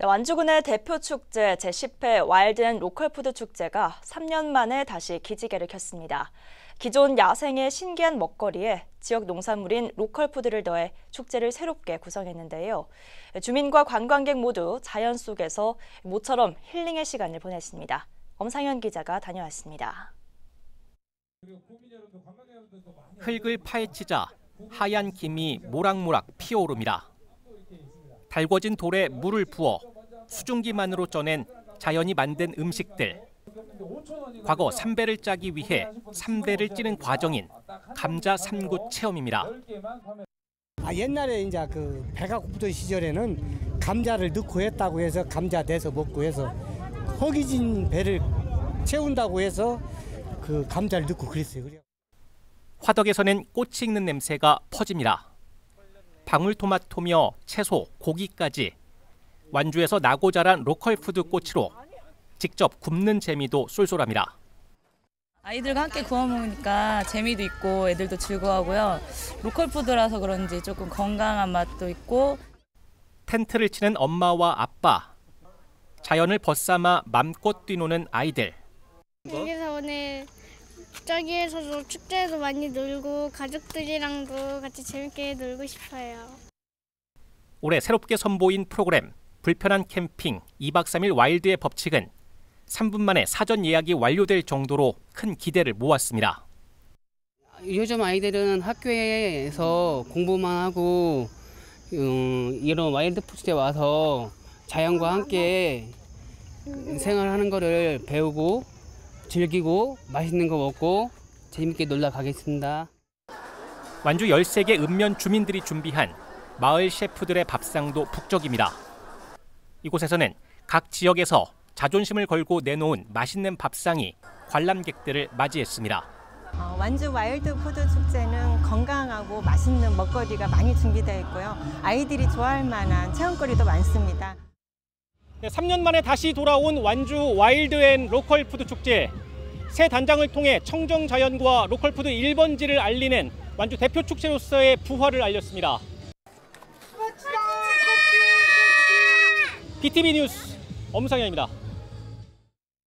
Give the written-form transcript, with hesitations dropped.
네, 완주군의 대표 축제 제10회 와일드 앤 로컬 푸드 축제가 3년 만에 다시 기지개를 켰습니다. 기존 야생의 신기한 먹거리에 지역 농산물인 로컬 푸드를 더해 축제를 새롭게 구성했는데요. 주민과 관광객 모두 자연 속에서 모처럼 힐링의 시간을 보냈습니다. 엄상현 기자가 다녀왔습니다. 흙을 파헤치자 하얀 김이 모락모락 피어오릅니다. 달궈진 돌에 물을 부어 수증기만으로 쪄낸 자연이 만든 음식들. 과거 3배를 짜기 위해 3대를 찌는 과정인 감자 삼굿 체험입니다. 옛날에 이제 그 배가 고프던 시절에는 감자를 넣고 했다고 해서 감자 내서 먹고 해서 허기진 배를 채운다고 해서 그 감자를 넣고 그랬어요. 화덕에서는 꽃이 익는 냄새가 퍼집니다. 방울토마토며 채소, 고기까지 완주에서 나고 자란 로컬 푸드 꼬치로 직접 굽는 재미도 쏠쏠합니다. 아이들과 함께 구워 먹으니까 재미도 있고 애들도 즐거워하고요. 로컬 푸드라서 그런지 조금 건강한 맛도 있고. 텐트를 치는 엄마와 아빠, 자연을 벗삼아 맘껏 뛰노는 아이들. 여기서 오늘 저기에서도 축제에도 많이 놀고 가족들이랑도 같이 재밌게 놀고 싶어요. 올해 새롭게 선보인 프로그램 불편한 캠핑 2박 3일 와일드의 법칙은 3분 만에 사전 예약이 완료될 정도로 큰 기대를 모았습니다. 요즘 아이들은 학교에서 공부만 하고 이런 와일드 푸드에 와서 자연과 함께 생활하는 거를 배우고 즐기고 맛있는 거 먹고 재밌게 놀러 가겠습니다. 완주 13개 읍면 주민들이 준비한 마을 셰프들의 밥상도 북적입니다. 이곳에서는 각 지역에서 자존심을 걸고 내놓은 맛있는 밥상이 관람객들을 맞이했습니다. 완주 와일드 푸드 축제는 건강하고 맛있는 먹거리가 많이 준비되어 있고요. 아이들이 좋아할 만한 체험거리도 많습니다. 3년 만에 다시 돌아온 완주 와일드 앤 로컬 푸드 축제. 새 단장을 통해 청정 자연과 로컬 푸드 1번지를 알리는 완주 대표 축제로서의 부활을 알렸습니다. BTV 뉴스 엄상현입니다.